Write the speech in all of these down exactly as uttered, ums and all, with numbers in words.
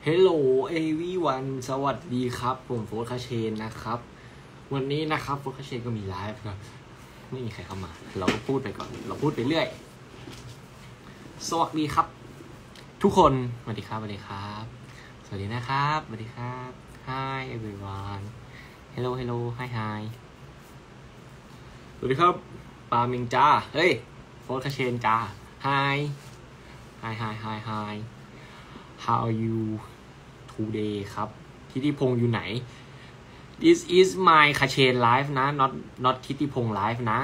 Hello everyone สวัสดีครับผมโฟร์คาเชนนะครับวันนี้นะครับโฟร์คาเชนก็มีไลฟ์ครับไม่มีใครเข้ามาเราก็พูดไปก่อนเราพูดไปเรื่อยสวัสดีครับทุกคนสวัสดีครับสวัสดีครับสวัสดีนะครับสวัสดีครับ Hi everyone Hello Hello Hi Hi สวัสดีครับปามิงจ้าเฮ้ยโฟร์คาเชนจ้า Hi Hi Hi Hi Hi How are you today ครับทิติพงษ์อยู่ไหน This is my คาเชน live นะ not not ทิติพงษ์ live นะ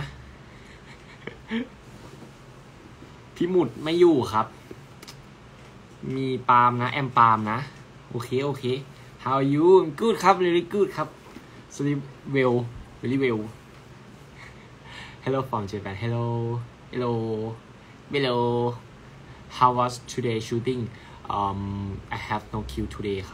พี่หมุดไม่อยู่ครับมีปาล์มนะแอมปาล์มนะโอเคโอเค How are you good ครับ very good ครับ sleep well very well Hello from Japan Hello Hello Hello How was today shooting Um, I have no kill today ครับ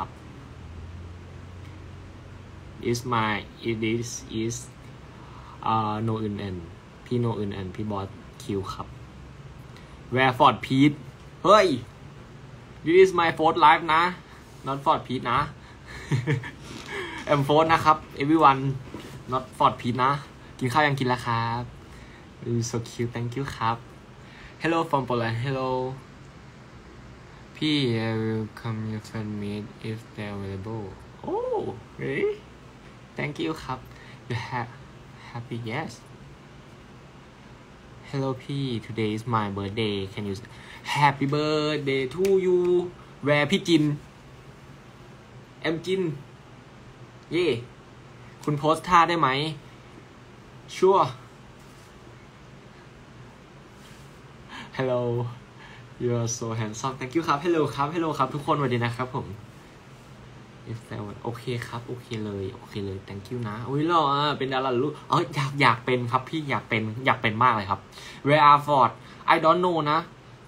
is my it is is uh no อื่นอื่นพี่โนอื่นอื่นพี่บอสคิวครับ Where Ford Pete เฮ้ย this is my fourth live นะ not Ford Pete นะ I'm Ford นะครับ everyone not Ford Pete นะกินข้าวยังกินแล้วครับ so cute thank you ครับ Hello from Poland Helloพี่ I will come your fan meet if they're available oh really thank you ครับ you have happy yes hello พี่ today is my birthday can you happy birthday to you where พี่จินแอมจินเย่คุณโพสท่าได้ไหม sure hello You are so handsome thank you ครับ hello ครับ hello ครับทุกคนสวัสดีนะครับผม If that was โอเคครับโอเคเลยโอเคเลย thank you นะอุ้ยหล่ออ่ะเป็นดาราลูกเอออยากอยากเป็นครับพี่อยากเป็นอยากเป็นมากเลยครับ Where are Ford I don't know นะ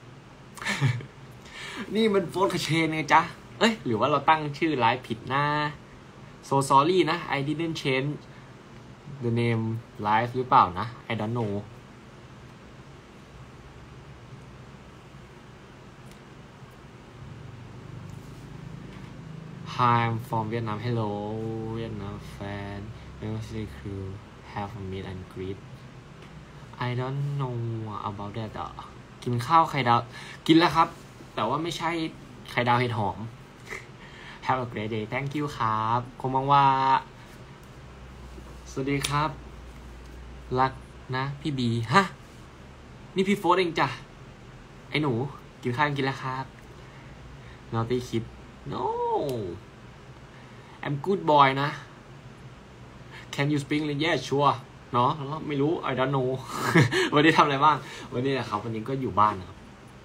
นี่มันโฟร์คาเชนไงจ๊ะเอ้ยหรือว่าเราตั้งชื่อไลฟ์ผิดนะ so sorry นะ I didn't change the name live หรือเปล่านะ I don't know Hi, I'm from Vietnam. Hello, Vietnam fan. University crew have a meet and greet. I don't know about that. อ่ะกินข้าวไข่ดาวกินแล้วครับแต่ว่าไม่ใช่ไข่ดาวเห็ดหอม Have a great day. Thank you ครับคงมองว่าสวัสดีครับรักนะพี่บีฮะนี่พี่โฟร์เองจ้ะไอ้หนูกินข้าวกินแล้วครับ Naughty Kid No I'm good boy นะ Can you speak English Yes sure เนาะไม่รู้ I don't know วันนี้ทำอะไรบ้างวันนี้นะครับวันนี้ก็อยู่บ้านนะครับ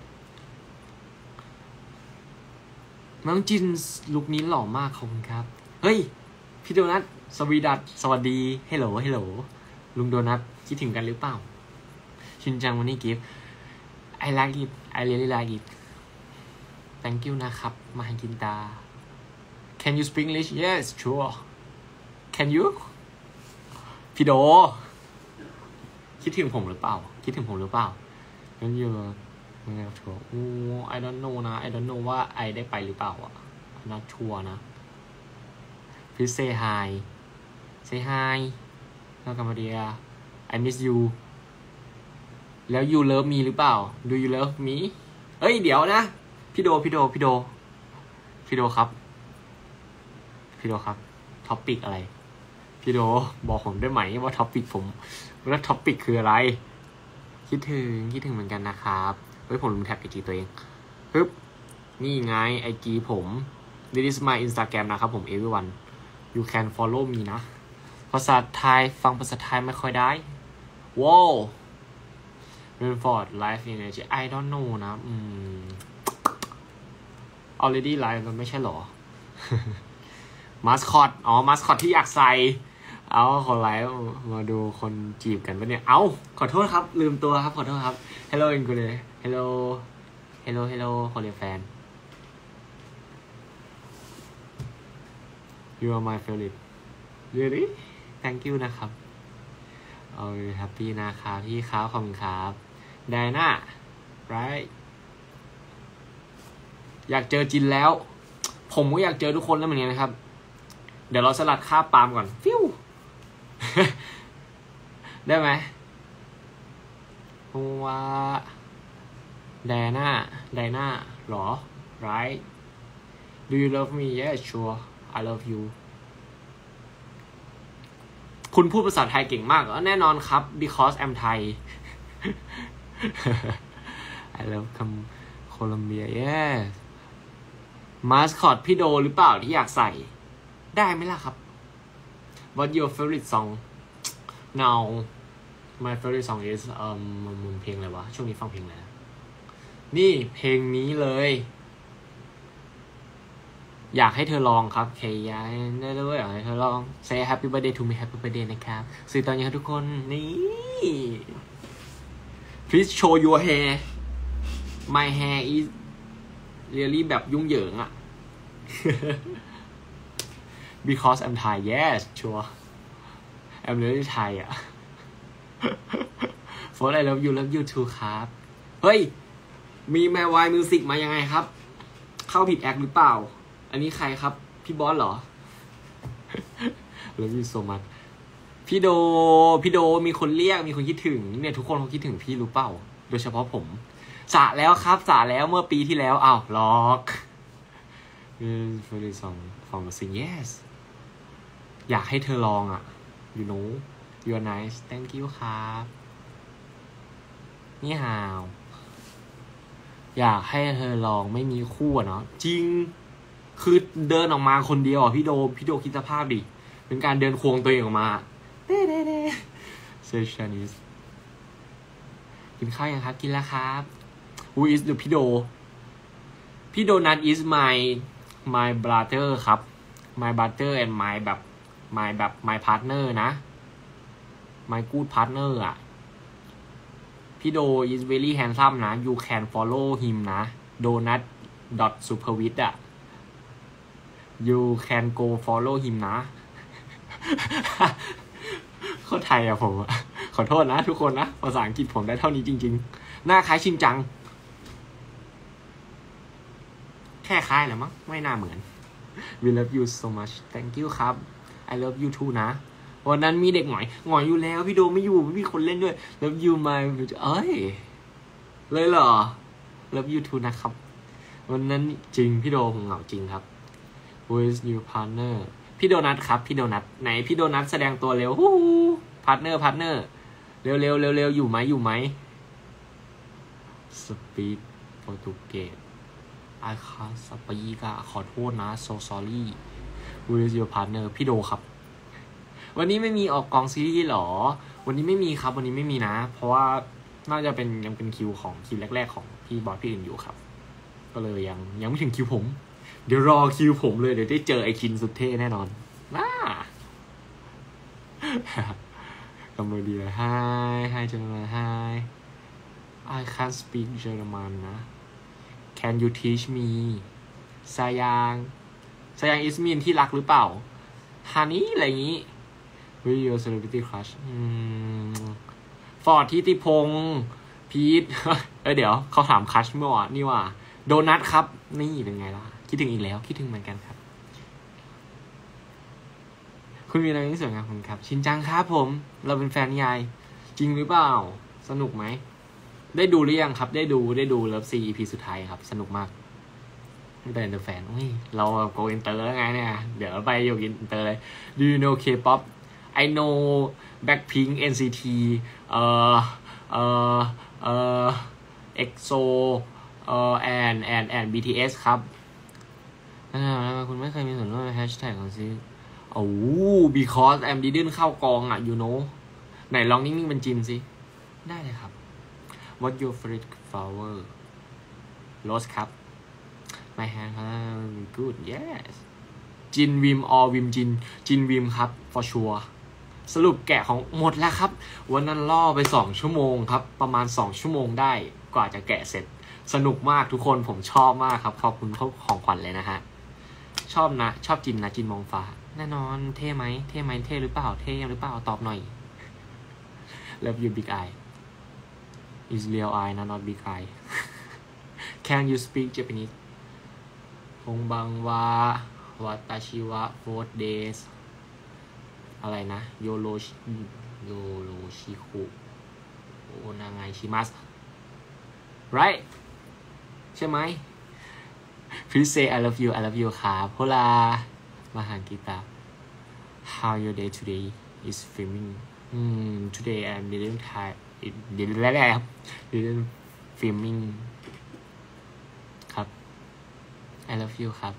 น้องจินลุคนี้หล่อมากขอบคุณครับเฮ้ยพี่โดนัทสวีดัสสวัสดีเฮลโหลเฮลโหลลุงโดนัทคิดถึงกันหรือเปล่าชินจังวันนี้กิฟต์ I like it I really like it Thank you นะครับมาให้กินตา Can you speak English Yes sure Can you พี่โดคิดถึงผมหรือเปล่าคิดถึงผมหรือเปล่างั้นอยู่ไม่แน่ชัวร์โอ้ I don't know นะ I don't know ว่า I ได้ไปหรือเปล่าอ่ะ not sure นะ Please say hi say hi แล้วกันมาเดีย I miss you แล้ว you love me หรือเปล่า Do you love me เอ้ยเดี๋ยวนะพี่โดพี่โดพี่โดพี่โดครับพี่โดครับท็อปปิกอะไรพี่โดบอกผมได้ไหมว่าท็อปปิกผมว่าท็อปปิกคืออะไรคิดถึงคิดถึงเหมือนกันนะครับเฮ้ยผมลืมแท็กไอจีตัวเองปึ๊บนี่ไงไอจีผม This is my Instagram นะครับผม everyone you can follow me นะภาษาไทยฟังภาษาไทยไม่ค่อยได้ว้าวRainford Life Energy I don't know นะอืมalready live มันไม่ใช่หรอ มาสคอตอ๋อมาสคอตที่อยากใส่เอาขอไลฟ์มาดูคนจีบกันปะเนี่ยเอาขอโทษครับลืมตัวครับขอโทษครับ Hello อินกูเลย Hello Hello Hello คนเรียนแฟน You are my favorite Really Thank you นะครับเอา Happy นะครับพี่ครับขอบคุณครับไดน่า Rightอยากเจอจินแล้วผมก็อยากเจอทุกคนแล้วเหมือนกันนะครับเดี๋ยวเราสลัดค่าปาล์มก่อนฟิว ได้ไหมว่าไดน่าไดน่าหรอ right do you love me yes sure I love you คุณพูดภาษาไทยเก่งมากแน่นอนครับ because I'm Thai I love Colombia yes มาสคอตพี่โดหรือเปล่าที่อยากใส่ได้ไหมล่ะครับ What your favorite song now my favorite song is เอ่อมันเพลงอะไรวะช่วงนี้ฟังเพลงอะไรนี่เพลงนี้เลยอยากให้เธอลองครับเคยอยากได้ด้วยอยากให้เธอลอง say happy birthday to me happy birthday นะครับสื่อตอนนี้ครับทุกคนนี่ please show your hair my hair is really แบบยุ่งเหยิงอะ because I'm Thai yes sure I'm really Thai อะ for I love you love you too ครับเฮ้ยมีแมวายมิวสิกมายังไงครับเข้าผิดแอคหรือเปล่าอันนี้ใครครับพี่บอสเหรอ love you so much พี่โดพี่โดมีคนเรียกมีคนคิดถึงเนี่ยทุกคนเขาคิดถึงพี่รู้เปล่าโดยเฉพาะผมสระแล้วครับสระแล้วเมื่อปีที่แล้วอ้าวล็อกเฟรนด์สองของซิง yes อยากให้เธอลองอ่ะ you know you're nice thank you ครับนี่ฮาวอยากให้เธอลองไม่มีคู่เนาะจริงคือเดินออกมาคนเดียวอ่ะพี่โดพี่โดคิดสภาพดิเป็นการเดินควงตัวเองออกมาเด้เด้เด้เซชันนิสกินข้าวยังครับกินแล้วครับ Who is the พี่โดพี่โดนัท is my my brother ครับ my brother and my แบบ my แบบ my partner นะ my good partner อ่ะพี่โด is very handsome นะ you can follow him นะ donut dot superwit อ่ะ you can go follow him นะ เข้าไทยอ่ะผมขอโทษนะทุกคนนะภาษาอังกฤษผมได้เท่านี้จริงๆหน้าคล้ายชินจังแค่คล้ายแหละมั้งไม่น่าเหมือน we love you so much thank you ครับ I love you too นะวันนั้นมีเด็กหน่อยหน่อยอยู่แล้วพี่โดไม่อยู่ไม่มีคนเล่นด้วย love you my เอ้ยเลยเหรอ love you too นะครับวันนั้นจริงพี่โดผมเหงาจริงครับ who is your partner พี่โดนัทครับพี่โดนัทไหนพี่โดนัทแสดงตัวเร็วฮู้พาร์ทเนอร์พาร์ทเนอร์เร็วเร็วเร็วเร็วอยู่ไหมอยู่ไหมสปีดโปรตุเกสไอคาสปีกะขอโทษนะ so sorry who is your partner พี่โดครับวันนี้ไม่มีออกกองซีรีส์หรอวันนี้ไม่มีครับวันนี้ไม่มีนะเพราะว่าน่าจะเป็นยังเป็นคิวของคิวแรกๆของพี่บอสพี่อื่นอยู่ครับก็เลยยังยังไม่ถึงคิวผมเดี๋ยวรอคิวผมเลยเดี๋ยวได้เจอไอคินสุดเท่แน่นอนน่ากำลังดีเลย Hi Hi เจอมา Hi I can't speak German นะ Can you teach me สายางสายางอิสมินที่รักหรือเปล่าฮานี่อะไรอย่างนี้ Who your celebrity crush ฟอร์ดทิติพงศ์พีทเออเดี๋ยวเขาถามครัชเมื่อวานนี่ว่าโดนัทครับนี่เป็นไงล่ะคิดถึงอีกแล้วคิดถึงเหมือนกันครับคุณมีอะไรที่สวยงามคุณครับชินจังครับผมเราเป็นแฟนนิยายจริงหรือเปล่าสนุกไหมได้ดูหรือยังครับได้ดูได้ดูเลิฟซี อี พี สุดท้ายครับสนุกมากไม่เป็นเดอะแฟนอุ้ยเราโกอินเตอร์แล้วไงเนี่ยเดี๋ยวไปอยู่อินเตอร์เลย Do you know K-pop I know Blackpink เอ็น ซี ที เอ่อเอ่อเอ่อ เอ็กโซ เอ่อ and and and บี ที เอส ครับคุณไม่เคยมีส่วนร่วมในแฮชแท็กของซีโอ้ because I'm didn't เข้ากองอ่ะ you know ไหนลองนิ่งๆเป็นจินสิได้เลยครับ What your favorite flower Rose ครับ My hand good yes จินวิม or วิมจินจินวิมครับ for sure สรุปแกะของหมดแล้วครับวันนั้นล่อไปสองชั่วโมงครับประมาณสองชั่วโมงได้กว่าจะแกะเสร็จสนุกมากทุกคนผมชอบมากครับขอบคุณของขวัญเลยนะฮะชอบนะชอบจินนะจินมองฟ้าแน่นอนเท่ไหมเท่ไหมเท่หรือเปล่าเท่หรือเปล่าตอบหน่อย Love you big eye is real eye not not big eye Can you speak Japanese คงบังวาวัตาชิวะโฟร์เดย์อะไรนะโยโรชิโยโรชิคุโอนางไงชิมัส right ใช่ไหม please say I love you I love you ครับโฮลามาหากีตา how your day today is filming hmm today I didn't type it didn't แล้วครับ didn't filming ครับ I love you ครับ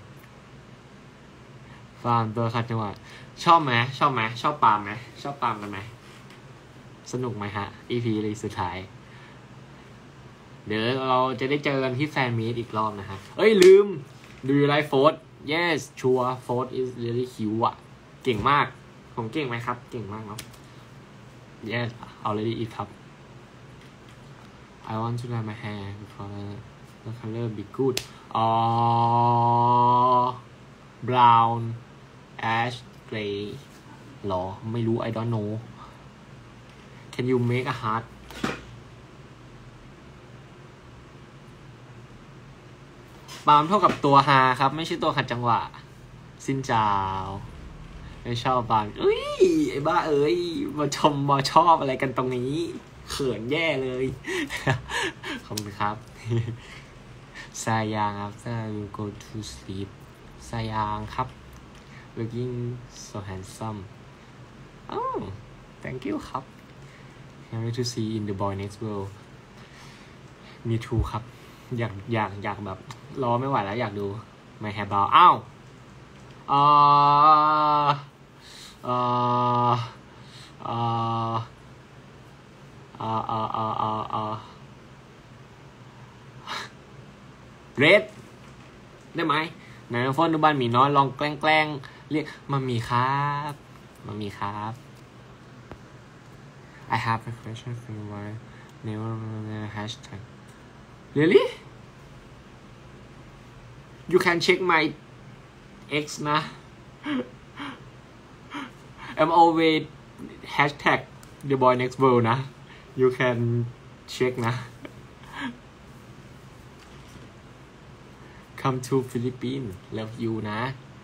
ฟาร์มตัวขัดจังหวะชอบไหมชอบไหมชอบปาล์มไหมชอบปาล์มกันไหมสนุกไหมฮะ อี พี เลยสุดท้ายเดี๋ยวเราจะได้เจอกันที่แฟนมีตอีกรอบนะฮะเอ้ยลืม Do you like Ford Yes sure Ford is really cute อ่ะเก่งมากผมเก่งไหมครับเก่งมากเนาะ Yes already eat ครับ I want to dye my hair because the color be good อ๋อ brown ash gray หรอไม่รู้ I don't know Can you make a heart ปาล์มเท่ากับตัวฮาครับไม่ใช่ตัวขัดจังหวะซินจาวไม่ชอบปาล์มเอ้ยไอ้บ้าเอ้ยมาชมมาชอบอะไรกันตรงนี้เขินแย่เลยขอบคุณครับสายาง after you go to sleep สายางครับ looking so handsome oh thank you ครับ can't wait to see in the boy next world me too ครับอยากอยากอยากแบบรอไม่ไหวแล้วอยากดู my hair brow อ้าวเอ่อเอ่อเอ่อเอ่อเอ่อเอ่อเอ่อเอ่อเรดได้ไหมไหนน้องฟอนดูบ้านหมีน้อยลองแกล้งแกล้งเรียกมามีครับมามีครับ I have a question for you why never hashtag really you can check my X นะ I'm always hashtag the boy next world นะ you can check นะ come to Philippines love you นะ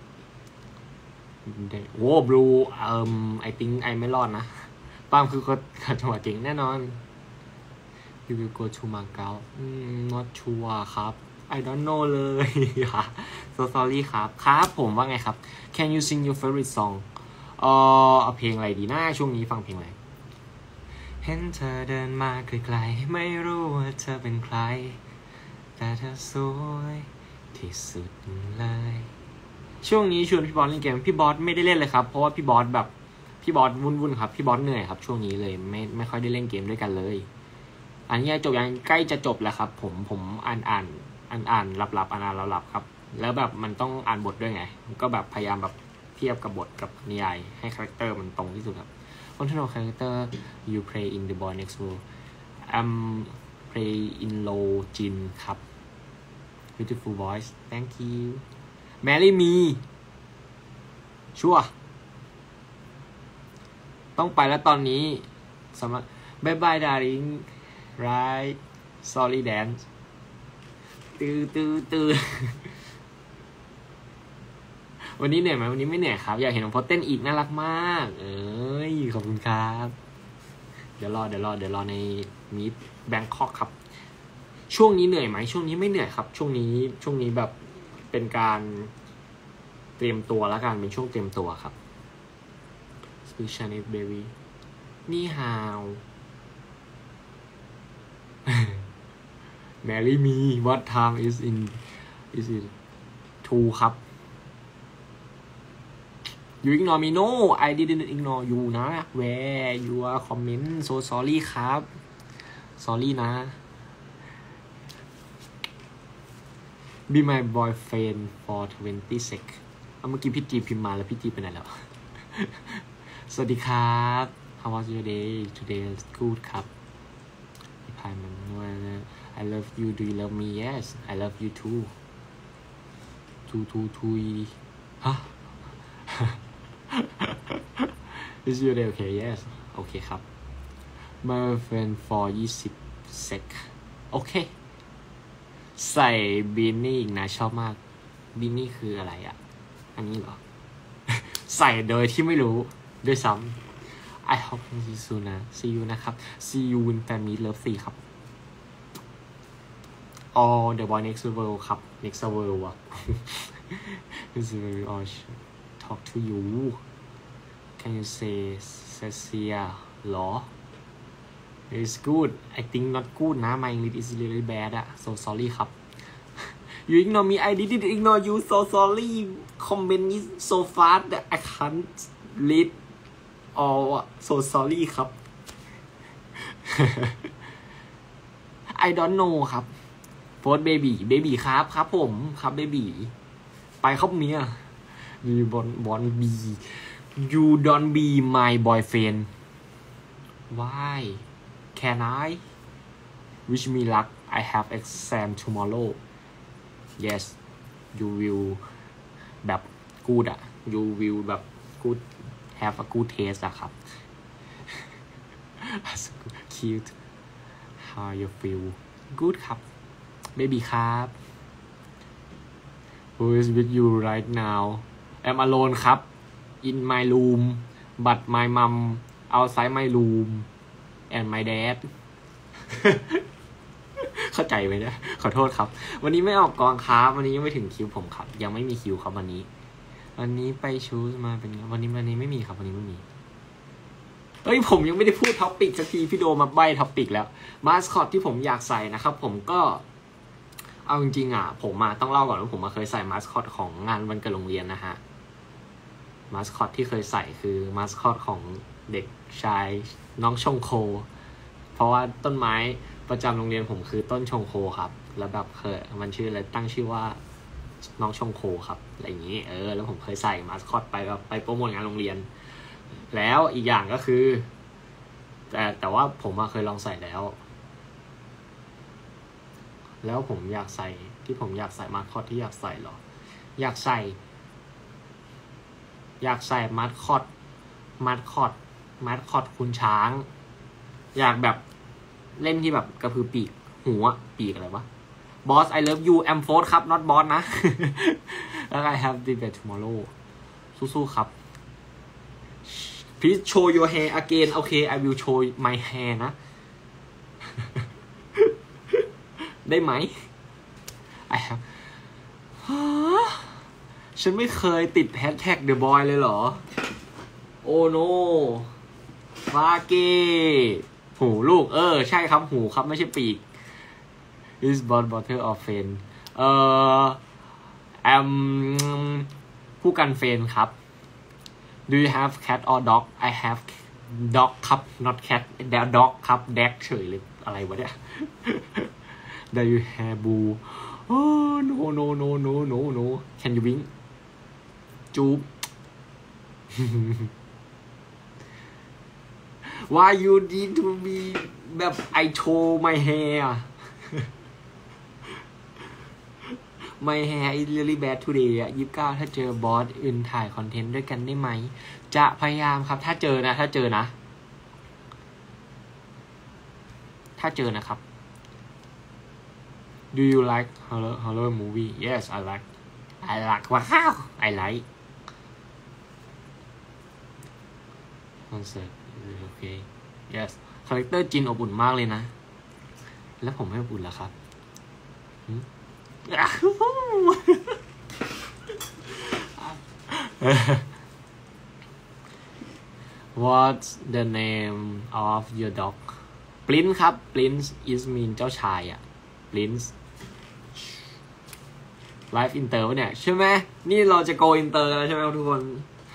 โอ้ blue เอ่อ I think ไอไม่รอดนะปาล์มคือเขาจังหวะเก่งแน่นอน you will go to Macau not sure ครับ I don't know เลยค่ะ so sorry ครับครับผมว่าไงครับ Can you sing your favorite song เออเอาเพลงอะไรดีนะช่วงนี้ฟังเพลงอะไรเห็นเธอเดินมาไกลๆไม่รู้ว่าเธอเป็นใครแต่เธอสวยที่สุดเลยช่วงนี้ชวนพี่บอสเล่นเกมพี่บอสไม่ได้เล่นเลยครับเพราะว่าพี่บอสแบบพี่บอสวุ่นๆครับพี่บอสเหนื่อยครับช่วงนี้เลยไม่ไม่ค่อยได้เล่นเกมด้วยกันเลยอันนี้จบยังใกล้จะจบแล้วครับผมผมอ่านอ่านอ่านอ่านหลับหลับอ่านอ่านหลับหลับครับแล้วแบบมันต้องอ่านบทด้วยไงก็แบบพยายามแบบเทียบกับบทกับนิยายให้คาแรคเตอร์มันตรงที่สุดครับ Continue character you play in the boy next world I'm play in low jin ครับ beautiful voice thank you marry me ชัวร์ต้องไปแล้วตอนนี้สำหรับ bye bye darling right sorry dance ตื้อตื้อตื้อวันนี้เหนื่อยไหมวันนี้ไม่เหนื่อยครับอยากเห็นน้องพอเต้นอีกน่ารักมากเอ้ยขอบคุณครับเดี๋ยวรอเดี๋ยวรอเดี๋ยวรอในมีตแบงคอกครับช่วงนี้เหนื่อยไหมช่วงนี้ไม่เหนื่อยครับช่วงนี้ช่วงนี้แบบเป็นการเตรียมตัวแล้วกันเป็นช่วงเตรียมตัวครับ Speak Chinese baby นี่ฮาว Marry me what time is in is it two ครับ You ignore me no I didn't ignore you นะ Where your comment so sorry ครับ sorry นะ Be my boyfriend for twenty sec เอาเมื่อกี้พี่จีพิมพ์มาแล้วพี่จีไปไหนแล้ว สวัสดีครับ How was your day today good ครับพี่พายมันว่า I love you do you love me yes I love you too two two two ฮะ Is your day okay yes โอเคครับ My friend for twenty sec โอเคใส่บีนนี่อีกนะชอบมากบินนี่คืออะไรอ่ะอันนี้เหรอ ใส่โดยที่ไม่รู้ด้วยซ้ำ I hope you see you soon นะ see you นะครับ see you in fan meet love สี่ครับ all the boy next world ครับ next world อ่ะ this is very odd talk to you can you say Cecilia หรอ it's good I think not good นะ my English is really bad อะ so sorry ครับ you ignore me I didn't ignore you so sorry comment is so fast that I can't read all so sorry ครับ I don't know ครับ post baby baby ครับครับผมครับ baby ไปครับเมีย you don't want be you don't be my boyfriend why can I wish me luck I have exam tomorrow yes you will แบบ good อะ you will แบบ good have a good taste อะครับ cute how you feel good ครับ baby ครับ who is with you right now I'm alone ครับ in my room but my mom outside my room and my dad เข้าใจไหมเนี่ยขอโทษครับวันนี้ไม่ออกกองครับวันนี้ยังไม่ถึงคิวผมครับยังไม่มีคิวครับวันนี้วันนี้ไปชูสมาเป็นวันนี้วันนี้ไม่มีครับวันนี้ไม่มีเอ้ยผมยังไม่ได้พูดท็อปิกสักทีพี่โดมาใบ้ท็อปิกแล้วมาสคอตที่ผมอยากใส่นะครับผมก็เอาจริงๆอ่ะผมมาต้องเล่าก่อนว่าผมมาเคยใส่มาสคอตของงานวันเกิดโรงเรียนนะฮะมาสคอตที่เคยใส่คือมาสคอตของเด็กชายน้องชงโคเพราะว่าต้นไม้ประจำโรงเรียนผมคือต้นชงโคครับแล้วแบบเคยมันชื่ออะไรตั้งชื่อว่าน้องชงโคครับอะไรอย่างนี้เออแล้วผมเคยใส่มาสคอตไปแบบไปโปรโมทงานโรงเรียนแล้วอีกอย่างก็คือแต่แต่ว่าผมเคยลองใส่แล้วแล้วผมอยากใส่ที่ผมอยากใส่มาสคอตที่อยากใส่หรออยากใส่อยากใส่มาสคอตมาสคอตมาสคอตคุณช้างอยากแบบเล่นที่แบบกระพือปีกหัวปีกอะไรวะ Boss I love you am force ครับ not boss นะ แล้ว I have debate tomorrow สู้ๆครับ please show your hair again okay I will show my hair นะ ได้ไหม I have ฉันไม่เคยติด hashtag the boy เลยเหรอ oh no ฟาเกหูลูกเออใช่ครับหูครับไม่ใช่ปีก is bot bottle of fan เอ่อ am ผู้กันเฟนครับ do you have cat or dog I have dog ครับ not cat dog ครับ dog เฉยเลยอะไรวะเนี่ย do you have boo oh no no no no no no can you wink จูบ why you need to be แบบ I show my hair my hair is really bad today อ่ะยี่สิบเก้าถ้าเจอบอสอื่นถ่ายคอนเทนต์ด้วยกันได้ไหมจะพยายามครับถ้าเจอนะถ้าเจอนะถ้าเจอนะครับ do you like horror horror movie yes I like I like ว้าว I like concertโอเค yes คาแรคเตอร์จินอบอุ่นมากเลยนะแล้วผมไม่อบอุ่นเหรอครับ What's the name of your dog Prince ครับ Prince is mean เจ้าชายอ่ะ Prince Live Inter เนี่ยใช่ไหมนี่เราจะ go Inter แล้วใช่ไหมทุกคน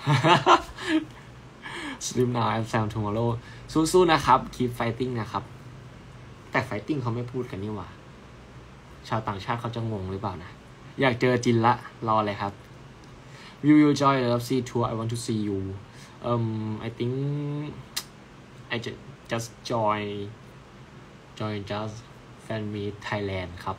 Sleep now and Sam tomorrow สู้ๆนะครับ keep fighting นะครับแต่ fighting เขาไม่พูดกันนี่หว่าชาวต่างชาติเขาจะงงหรือเปล่านะอยากเจอจินละรอเลยครับ Will you join the เลิฟ ซี tour I want to see you um I think I just just join join just fan meet Thailand ครับ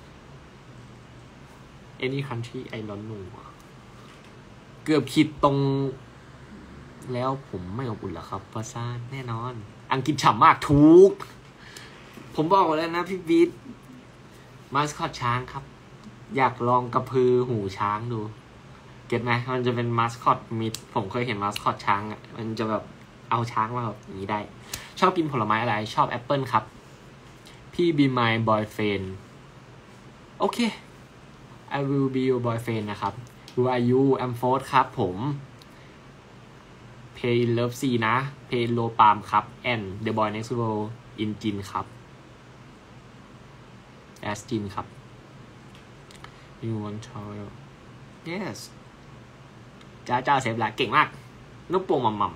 any country I don't know เกือบคิดตรงแล้วผมไม่อบอุ่นหรอครับภาษาแน่นอนอังกฤษฉ่ำมากถูกผมบอกแล้วนะพี่บีทมาสคอตช้างครับอยากลองกระพือหูช้างดูเก็ตไหมมันจะเป็นมาสคอตมิดผมเคยเห็นมาสคอตช้างอ่ะมันจะแบบเอาช้างมาแบบอย่างนี้ได้ชอบกินผลไม้อะไรชอบแอปเปิลครับพี่ be my boyfriend โอเค I will be your boyfriend นะครับ Who are you I'm Ford ครับผม Pay Love C นะ Pay Low Palm ครับ and The Boy Next Door In Jin ครับ As Jin ครับ You want to Yes จ้าจ้าเซฟละเก่งมากนุ๊กโป่งมัม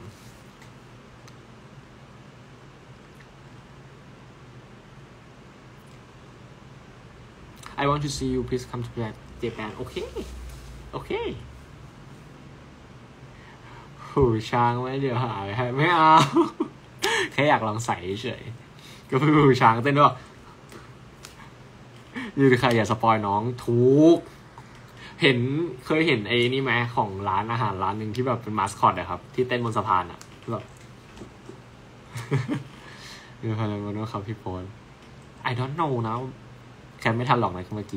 I want to see you please come to Japan โอเคโอเคหูช้างไม่เดี๋ยวหายให้ไม่เอาแค่อยากลองใส่เฉยก็คือหูช้างเต้นด้วยยืนใครอย่าสปอยน้องทุกเห็นเคยเห็นไอ้นี่ไหมของร้านอาหารร้านหนึ่งที่แบบเป็นมาสคอตอะครับที่เต้นบนสะพานอะแบบนี่อะไรมาโน่ครับพี่โพน I don't know นะแค่ไม่ทันหรอกนะเมื่อกี้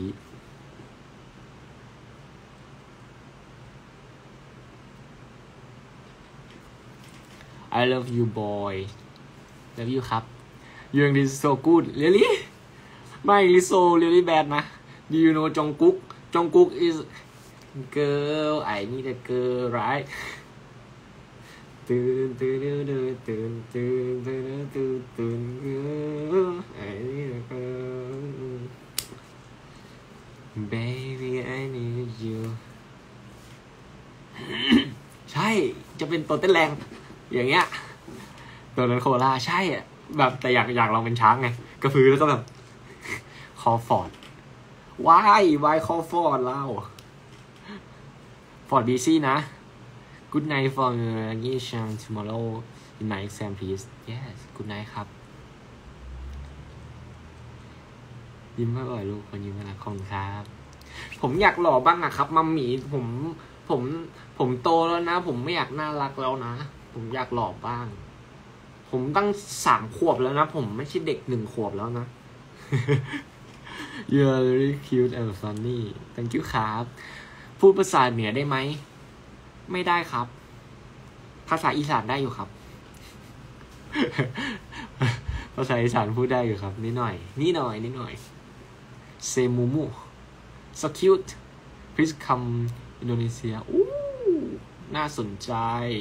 I love you boy love you ครับ You is so good really ไม่ is so really bad นะ Do you know Jungkook Jungkook is girl I need a girl right ตื่นตื่นตื่นตื่นตื่นตื่นตื่นตื่นตื่น I need a girl Baby I need you ใช่จะเป็นตัวเต้นแรงอย่างเงี้ยตัวนั้นโคล่าใช่อ่ะแบบแต่อยากอยากลองเป็นช้างไงกระพือแล้วก็แบบคอฟอร์ดวายวายคอฟอร์ดเล่าฟอร์ดบีซี่นะ Good night for your exam tomorrow in my exam please yes good night ครับยิ้มไม่บ่อยลูกคนยิ้มน่ารักขอบคุณครับผมอยากหล่อบ้างอะครับมัมมี่ผมผมผมโตแล้วนะผมไม่อยากน่ารักแล้วนะผมอยากหล่อบ้างผมตั้งสามขวบแล้วนะผมไม่ใช่เด็กหนึ่งขวบแล้วนะ You're very cute and funny thank you ครับพูดภาษาเหนือได้ไหมไม่ได้ครับภาษาอีสานได้อยู่ครับ ภาษาอีสานพูดได้อยู่ครับนิดหน่อยนิดหน่อยนิดหน่อยเซมูมู so cute please come อินโดนีเซียอู้น่าสนใจ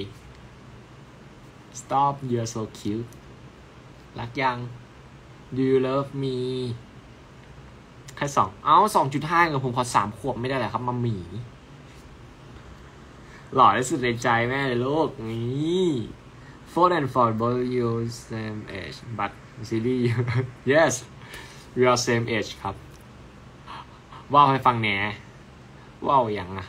stop you're so cute รักยัง do you love me แค่สองเอ้า สองจุดห้า กับผมขอสามขวบไม่ได้เหรอครับมัมมี่หล่อที่สุดในใจแม่เลยลูกนี่ Ford and Ford both you same age but silly yes we are same age ครับว่าวให้ฟังแหน่ว่าวอย่างอะ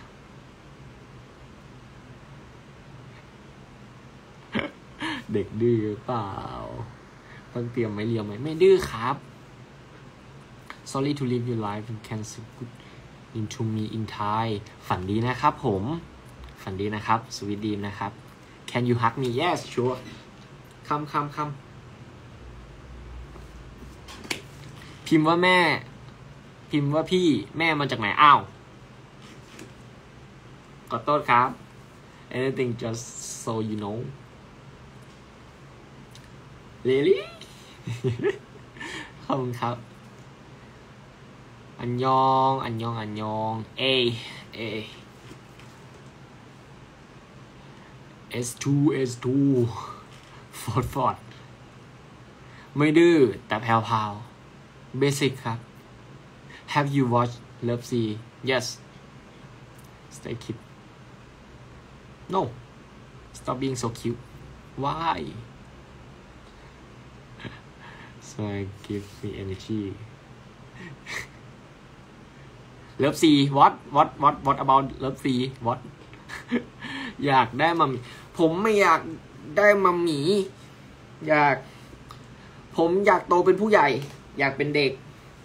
เด็กดื้อเปล่าต้องเตรียมไม่เรียมไหมไม่ดื้อครับ sorry to live your life you can say good into me in Thai ฝันดีนะครับผมฝันดีนะครับ sweet dream นะครับ can you hug me yes sure คำคำคำพิมพ์ว่าแม่พิมพ์ว่าพี่แม่มาจากไหนอ้าวขอโทษครับ anything just so you know really ขอบคุณครับอันยองอันยองอันยองเอเอ เอส ทู เอส ทู ฟอร์ดฟอร์ดไม่ดื้อแต่แพรวๆเบสิกครับ Have you watched Love C Yes Stay Kid No Stop being so cute Why So I give me energy Love C What What What What about Love C What อยากได้มัมมี่ผมไม่อยากได้มัมมี่อยากผมอยากโตเป็นผู้ใหญ่อยากเป็นเด็ก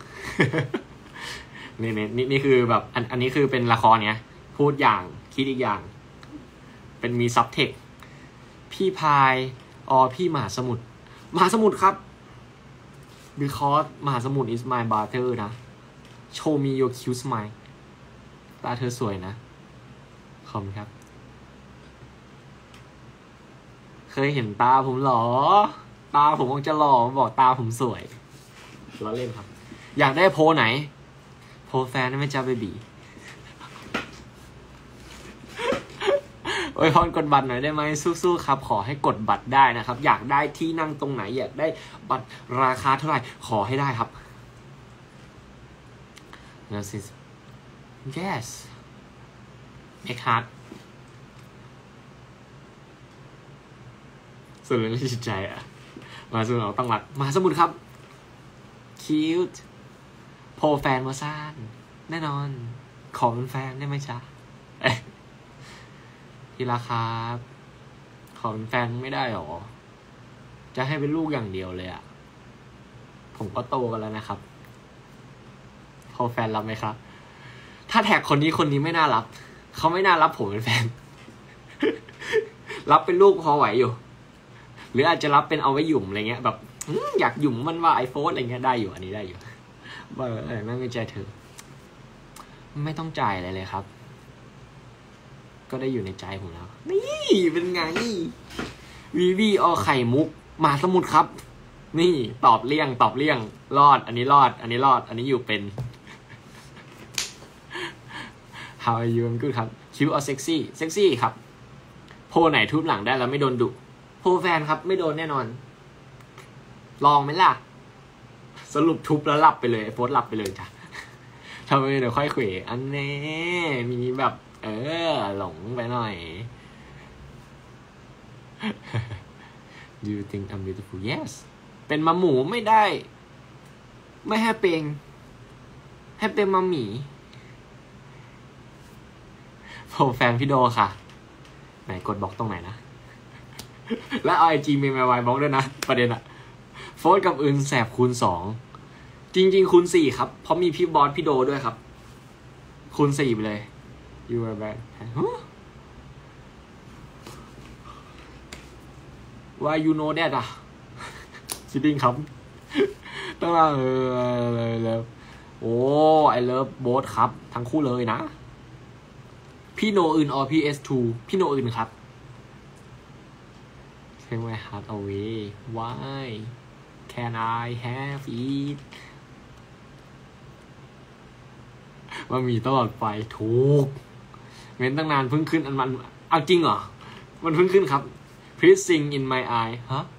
นี่นี่นี่คือแบบอันอันนี้คือเป็นละครเนี้ยพูดอย่างคิดอีกอย่างเป็นมีซับเทคพี่พายอ๋อพี่มหาสมุทรมหาสมุทรครับ because มหาสมุทร is my brother นะ show me your cute smile ตาเธอสวยนะขอบคุณครับเคยเห็นตาผมหรอตาผมคงจะหล่อบอกตาผมสวยล้อเล่นครับอยากได้โพไหนโพแฟนไม่จ้าเบบีโอ้ยพรกดบัตรหน่อยได้ไหมสู้ๆครับขอให้กดบัตรได้นะครับอยากได้ที่นั่งตรงไหนอยากได้บัตรราคาเท่าไหร่ขอให้ได้ครับ yes make hard สุดเลยจิตใจอ่ะมาสมุดเราต้องรักมาสมุดครับ cute โพแฟนมาซ่านแน่นอนขอเป็นแฟนได้ไหมจ๊ะที่ราคาขอเป็นแฟนไม่ได้หรอจะให้เป็นลูกอย่างเดียวเลยอ่ะผมก็โตกันแล้วนะครับพอแฟนรับไหมครับถ้าแท็กคนนี้คนนี้ไม่น่ารับเขาไม่น่ารับผมเป็นแฟน รับเป็นลูกพอไหวอยู่หรืออาจจะรับเป็นเอาไว้หยุ่มอะไรเงี้ยแบบอยากหยุ่มมันว่าไอโฟนอะไรเงี้ยได้อยู่อันนี้ได้อยู่ว่าเออไม่ใจเธอไม่ต้องจ่ายอะไรเลยครับก็ได้อยู่ในใจผมแล้วนี่เป็นไงวีวีอไข่มุกมาสมุดครับนี่ตอบเลี่ยงตอบเลี่ยงรอดอันนี้รอดอันนี้รอดอันนี้อยู่เป็น How are you I'm good ครับ cute or sexy sexy ครับโพไหนทุบหลังได้แล้วไม่โดนดุโพแฟนครับไม่โดนแน่นอนลองไหมล่ะสรุปทุบแล้วหลับไปเลยโฟสหลับไปเลยจ้ะทำไมเดี๋ยวค่อยเขวอันนี้มีแบบเออหลงไปหน่อย Do you think I'm beautiful yes เป็นมาหมูไม่ได้ไม่ให้เป็นให้เป็นมาหมีโฟแฟนพี่โดค่ะไหนกดบล็อกตรงไหนนะและไอจีมีมาไวบล็อกด้วยนะประเด็นอะโฟสกับอื่นแสบคูณสองจริงๆคูณสี่ครับเพราะมีพี่บอสพี่โดด้วยครับคูณสี่ไปเลย you are bad why you know that อ่ะคิดดิ้งครับตั้งแต่เออเลยเลยโอ้ I love both ครับทั้งคู่เลยนะพี่โนอื่น or พี เอส ทู พี่โนอื่นครับ Take my heart away why can I have it ว่ามีตลอดไปถูกเว้นตั้งนานเพิ่งขึ้นอันมันเอาจริงเหรอมันเพิ่งขึ้นครับ Please sing in my eye ฮะ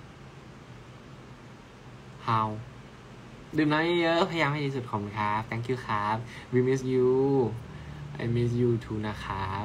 How ดื่มน้ำเยอะพยายามให้ดีสุดของครับ Thank you ครับ We miss you I miss you too นะครับ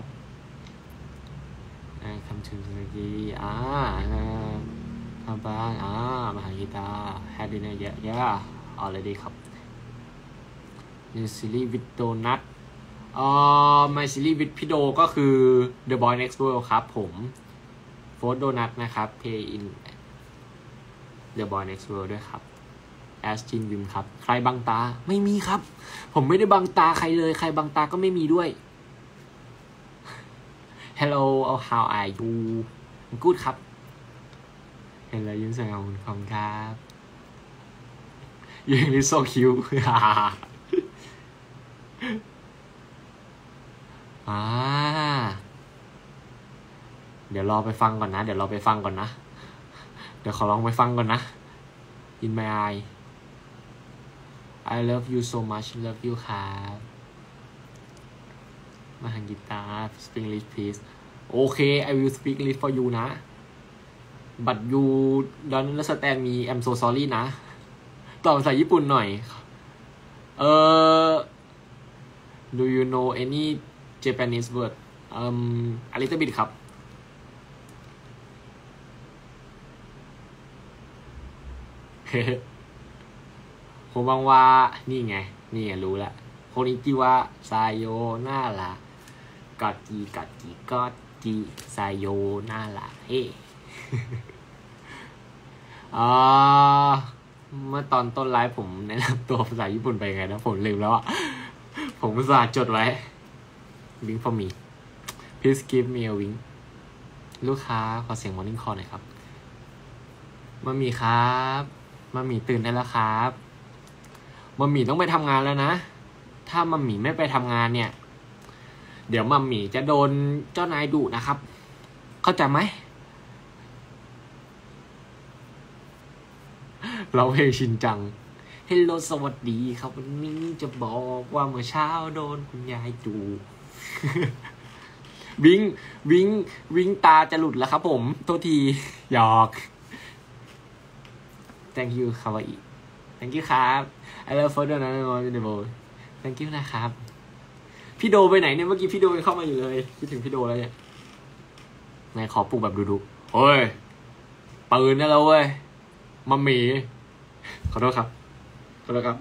I come to Turkey อ่าทำบ้างอ่ามาหากีตาร์ Had dinner yeah yeah already ครับ New series with Donut อ่า My series with พี่โดก็คือ The Boy Next World ครับผมโฟร์โดนัทนะครับ Pay in The Boy Next World ด้วยครับ Ash Jin Wim ครับใครบังตาไม่มีครับผมไม่ได้บังตาใครเลยใครบังตาก็ไม่มีด้วย Hello how are you good ครับ Hello ยิ้มสวยของคุณคอมครับยังลิโซคิวอ่าเดี๋ยวรอไปฟังก่อนนะเดี๋ยวรอไปฟังก่อนนะเดี๋ยวขอลองไปฟังก่อนนะ In my eye I love you so much love you ครับมาหันกีตาร์ speak English please โอเค I will speak English for you นะ but you don't understand me I'm so sorry นะตอบภาษาญี่ปุ่นหน่อยเออ Do you know any Japanese word um a little bit ครับผมบังว่านี่ไงนี่ไงรู้แล้วโคนิจิวะไซโยนาระกัดจีกัดจีกัดจีไซโยนาระเฮ้อ่าเมื่อตอนต้นไลฟ์ผมแนะนำตัวภาษาญี่ปุ่นไปไงนะผมลืมแล้วอ่ะผมอุตส่าห์จดไว้ Wink for me please give me a wink ลูกค้าขอเสียง morning call หน่อยครับมามีครับมามีตื่นได้แล้วครับมามีต้องไปทำงานแล้วนะถ้ามามีไม่ไปทำงานเนี่ยเดี๋ยวมัมหมี่จะโดนเจ้านายดุนะครับ เข้าใจไหมเราเพลงชินจังเฮลโลสวัสดีครับวันนี้จะบอกว่าเมื่อเช้าโดนคุณยายดุวิงวิงวิงตาจะหลุดแล้วครับผมโทษทีหยอก thank you คาวาอิ thank you ครับ I love for the n o n the boy thank you นะครับพี่โดไปไหนเนี่ยเมื่อกี้พี่โดเข้ามาอยู่เลยคิดถึงพี่โดแล้วเนี่ยไหนขอปลุกแบบดุๆโอ้ยปืนนะเราเว้ยมัมมี่ขอโทษครับขอโทษครับ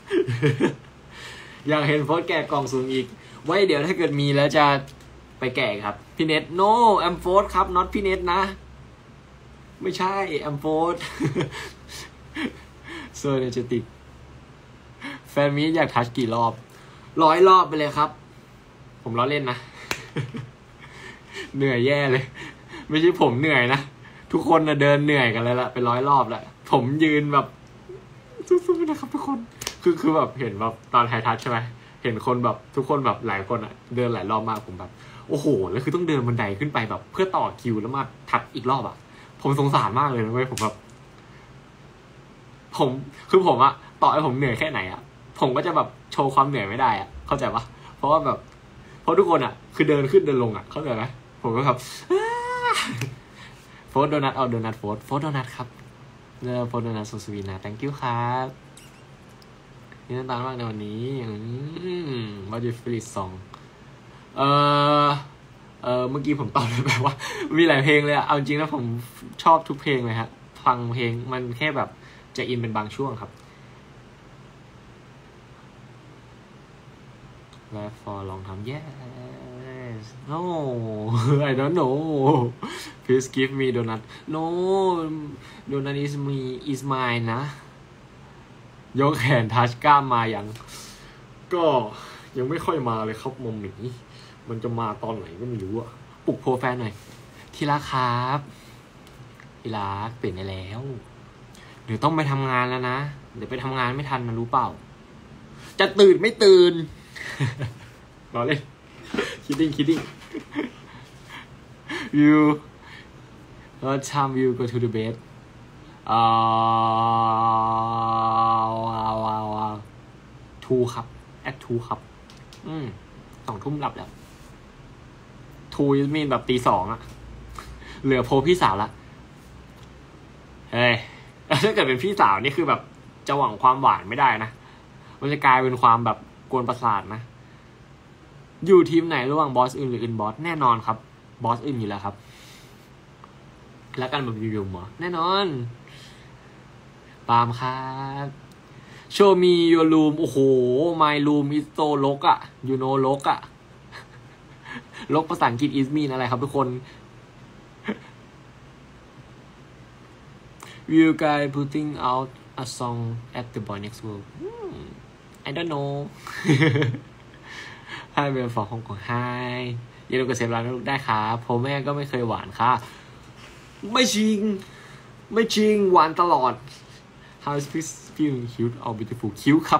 อยากเห็นโฟสแกะกล่องสูงอีกไว้เดี๋ยวถ้าเกิดมีแล้วจะไปแกะครับพี่เน็ต no แอมโฟสครับ not พี่เน็ตนะไม่ใช่แอมโฟสโซเนเจติกแฟนมีอยากทัชกี่รอบร้อยรอบไปเลยครับผมล้อเล่นนะ เหนื่อยแย่เลยไม่ใช่ผมเหนื่อยนะทุกคนนะเดินเหนื่อยกันแล้วละเป็นร้อยรอบแล้วผมยืนแบบสู้ๆนะครับทุกคนคือคือแบบเห็นแบบตอนไฮทัชใช่ไหมเห็นคนแบบทุกคนแบบหลายคนอ่ะเดินหลายรอบมากผมแบบโอ้โหแล้วคือต้องเดินบันไดขึ้นไปแบบเพื่อต่อคิวแล้วมาทัชอีกรอบอ่ะผมสงสารมากเลยนะเว้ยผมแบบผมคือผมอะต่อให้ผมเหนื่อยแค่ไหนอะผมก็จะแบบโชว์ความเหนื่อยไม่ได้อะเข้าใจปะเพราะว่าแบบเพราะทุกคนอะคือเดินขึ้นเดินลงอะเข้าใจไหมผมก็แบบโฟร์โดนัทเอาโดนัทโฟร์โฟร์โดนัทครับเนอโฟร์โดนัทโซสวีนะ thank you ครับนี่น่าตามากในวันนี้ว่าจะฟิลิสซองเออเออเมื่อกี้ผมตอบไปแบบว่ามีหลายเพลงเลยอะเอาจริงนะผมชอบทุกเพลงเลยฮะฟังเพลงมันแค่แบบจะอินเป็นบางช่วงครับ Left for long time yes no I don't know please give me donut no donut is me is mine นะยกแขนทัชกล้ามมาอย่างก็ยังไม่ค่อยมาเลยครับมอมหมีมันจะมาตอนไหนก็ไม่รู้อะปลุกโปรแฟนหน่อยทีละครับทีละตื่นได้แล้วเดี๋ยวต้องไปทำงานแล้วนะเดี๋ยวไปทำงานไม่ทันนะรู้เปล่าจะตื่นไม่ตื่น รอเล่น kidding kidding you what time you go to the bed อ่าว้าวว้าวว้าวทูครับ at ทูครับอืมสองทุ่มหลับแล้วทูมีแบบตีสองอะเหลือโพพี่สาวละเฮ้ยถ้าเกิดเป็นพี่สาวนี่คือแบบจะหวังความหวานไม่ได้นะมันจะกลายเป็นความแบบกวนประสาทนะอยู่ทีมไหนระหว่างบอสอื่นหรืออื่นบอสแน่นอนครับบอสอื่นอยู่แล้วครับแล้วกันแบบยูๆหรอแน่นอนปาล์มครับโชว์มียูรูมโอ้โห my room is so ลกอะยูโนลกอะลกภาษาอังกฤษ is mean อะไรครับทุกคน you guys putting out a song at the boy next world hmm, I don't know ให้เป็นฝั่งของของไฮอย่าลืมกดเซฟร้านลูกได้ครับผมแม่ก็ไม่เคยหวานค่ะไม่จริงไม่จริงหวานตลอด how is this feeling cute or beautiful cute ครับ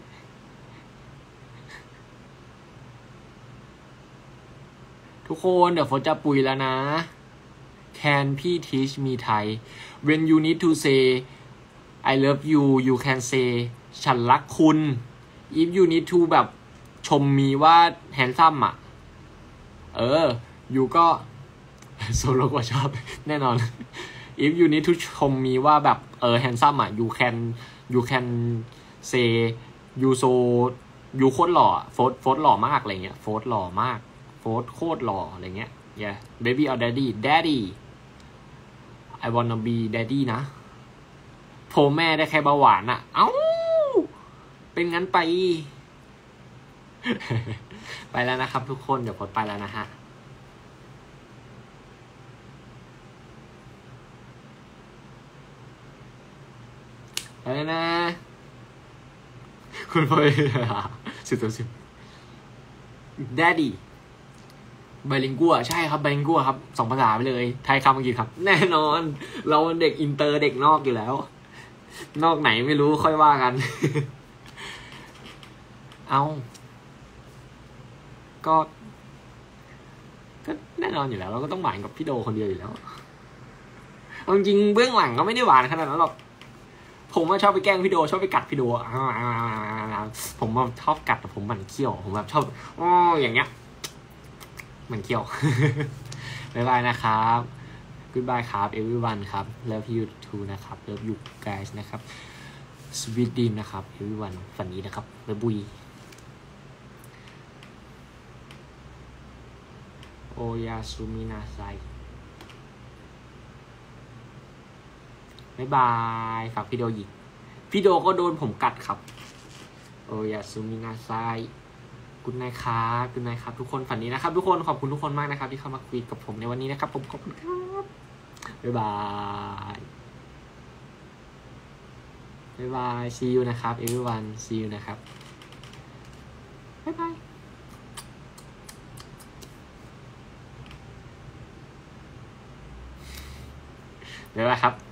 ทุกคนเดี๋ยวโฟจะปุยแล้วนะ Can พี่ teach me Thai when you need to say I love you you can say ฉันรักคุณ if you need to แบบชมมีว่า handsome อ่ะเออ you ก็โซโลก็ชอบแน่นอน if you need to ชมมีว่าแบบเออ handsome อ่ะ you can you can say you so you โคตรหล่อโฟร์โฟร์หล่อมากอะไรเงี้ยโฟร์หล่อมากโฟร์โคตรหล่ออะไรเงี้ย yeah baby or daddy daddy I wanna be daddy นะโผแม่ได้แค่เบาหวานอ่ะเอ้าเป็นงั้นไป ไปแล้วนะครับทุกคนเดี๋ยวพดไปแล้วนะฮะไปแล้วนะคุณพ่อสิบตัวสิบ daddy ไบลิงกัวใช่ครับไบลิงกัวครับสองภาษาไปเลยไทยคำอังกฤษครับแน่นอนเราเด็กอินเตอร์เด็กนอกอยู่แล้วนอกไหนไม่รู้ค่อยว่ากัน เอาก็ก็แน่นอนอยู่แล้วเราก็ต้องหวานกับพี่โดคนเดียวอยู่แล้วจริงเบื้องหลังก็ไม่ได้หวานขนาดนั้นหรอกผมว่าชอบไปแกล้งพี่โดชอบไปกัดพี่โดผมว่าชอบกัดแต่ผมหมั่นเคี้ยวผมแบบชอบอ๋ออย่างเงี้ยหมั่นเคี้ยวบ๊ายบายนะครับ goodbye ครับ everyone ครับ love you too นะครับ love you guys นะครับ sweet dream นะครับ everyone ฝันนี้นะครับบ๊ายบุยโอยาสุมินาไซบ๊ายบายฝากพี่โดหยิกพี่โดก็โดนผมกัดครับโอยาสุมินาไซกุณนายครับกุณนายครับทุกคนฝันนี้นะครับทุกคนขอบคุณทุกคนมากนะครับที่เข้ามาคุยกับผมในวันนี้นะครับผมขอบคุณครับบ๊ายบายบ๊ายบาย see you นะครับ everyone see you นะครับบ๊ายบายบ๊ายบายครับ